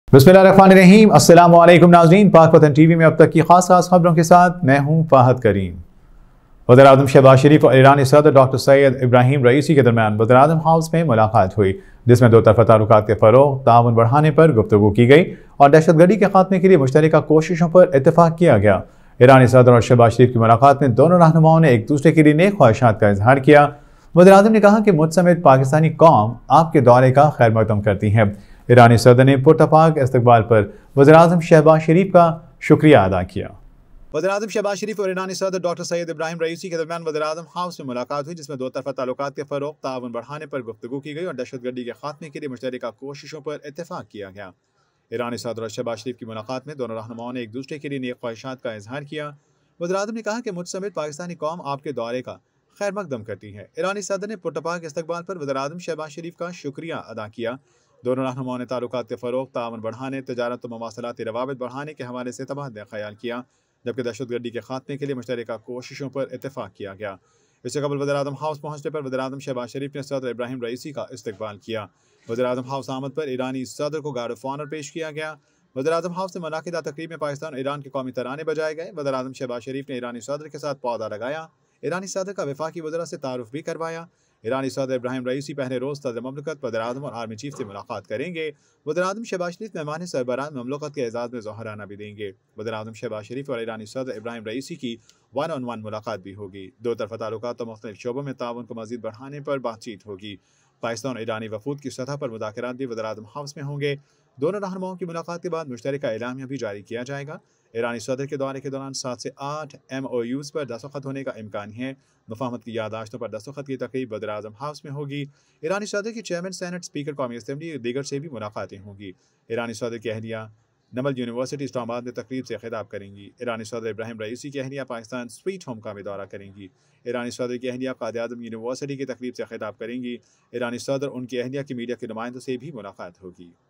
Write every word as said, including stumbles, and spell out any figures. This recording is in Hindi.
बिस्मिल्लाहिर्रहमानिर्रहीम। अस्सलामु अलैकुम नाज़रीन, पाकवतन टीवी में अब तक की खास खास खबरों के साथ मैं हूं फाहद करीम। वज़ीर आज़म शहबाज शरीफ और ईरानी सदर डॉक्टर सैयद इब्राहिम रईसी के दरमियान वज़ीर आज़म हाउस में मुलाकात हुई, जिसमें दो तरफ़ा ताल्लुकात के फ़रोग़, ताउन बढ़ाने पर गुफ्तगू की गई और दहशतगर्दी के खात्मे के लिए मुश्तरका कोशिशों पर इत्तफ़ाक़ किया गया। ईरानी सदर और शहबाज शरीफ की मुलाकात में दोनों रहनुमाओं ने एक दूसरे के लिए नेक ख्वाहिशात का इजहार किया। वज़ीर आज़म ने कहा कि मुझ समेत पाकिस्तानी कौम आपके दौरे का खैर मकदम करती है। ईरानी सदर ने पुरतपाक इस्तकबाल पर वज़ीर आज़म शहबाज शरीफ का शुक्रिया अदा किया। वज़ीर आज़म शहबाज शरीफ और ईरानी सदर डॉक्टर सैयद इब्राहिम रईसी के दरमियान वज़ीर आज़म हाउस में मुलाकात हुई, जिसमें दो तरफ़ा ताल्लुकात के फ़रोग़, ताउन बढ़ाने पर गुफ्तगू की गई और दहशतगर्दी के खात्मे के लिए मुश्तरका कोशिशों पर इत्तफ़ाक़ किया गया। ईरानी सदर और शहबाज शरीफ की मुलाकात में दोनों रहनुमाओं ने एक दूसरे के लिए नेक ख्वाहिशात का इजहार किया। वज़ीर आज़म ने कहा कि मुझ समेत पाकिस्तानी कौम आपके दौरे का खैर मकदम करती है। ईरानी सदर ने पुरतपाक इस्तकबाल पर वज़ीर आज़म शहबाज शरीफ का शुक्रिया अदा किया। दोनों रहनुमाओं ने ताल्लुकात के फ़रोग़, ताउन बढ़ाने, तजारत और मवासलाती रवाबित बढ़ाने के हवाले से तबादला ख़याल किया, जबकि दहशतगर्दी के खात्मे के लिए मुश्तरका कोशिशों पर इत्तफ़ाक़ किया गया। इससे कबल वज़ीर आज़म हाउस पहुँचने पर वज़ीर आज़म शहबाज शरीफ ने सदर इब्राहिम रईसी का इस्तकबाल किया। वज़ीर आज़म हाउस आमद पर ईरानी सदर को गार्ड ऑफ ऑनर पेश किया गया। वज़ीर आज़म हाउस में मुनाकिदा तकरीब में पाकिस्तान और ईरान के कौमी तराने बजाए गए। वज़ीर आज़म शहबाज शरीफ ने ईरानी सदर के साथ पौधा लगाया, ईरानी सदर का वफाकी वज़ीर से तारुफ भी करवाया। ईरानी सदर इब्राहिम रईसी पहले रोज़ सदर ममलकत, वज़ीर आज़म और आर्मी चीफ से मुलाकात करेंगे। वज़ीर आज़म शहबाज शरीफ मेहमान सरबराह ममलकत के एजाज़ में ज़ोहराना भी देंगे। वज़ीर आज़म शहबाज शरीफ और ईरानी सदर इब्राहिम रईसी की वन ऑन वन मुलाकात भी होगी। दो तरफ़ा ताल्लुकात और मुख्तलिफ शोबों में ताउन को मज़ीद बढ़ाने पर बातचीत होगी। पाकिस्तान और ईरानी वफूद की सतह पर मुज़ाकरात भी वज़ीर आज़म हाउस में होंगे। दोनों रहनुमाओं की मुलाकात के बाद मुश्तरका एलामिया भी जारी किया जाएगा। ईरानी सदर के दौरे के दौरान सात से आठ एम ओ यूज़ पर दस्तखत होने का इम्कान है। मुफाहमत की यादाश्तों पर दस्तखत की तकरीब वज़ीर आज़म हाउस में होगी। ईरानी सदर की चेयरमैन सेनेट, स्पीकर कौमी असम्बली और दीगर से भी मुलाकातें होंगी। ईरानी सदर की अहलिया नमल यूनिवर्सिटी इस्लामाबाद में तकरीब से खिताब करेंगी। ईरानी सदर इब्राहिम रईसी की अहलिया पाकिस्तान स्वीट होम का भी दौरा करेंगी। ईरानी सदर की अहलिया कायद आज़म यूनिवर्सिटी की तकरीब से खिताब करेंगी। ईरानी सदर उनकी अहलिया की मीडिया के नुमाइंदों से भी मुलाकात होगी।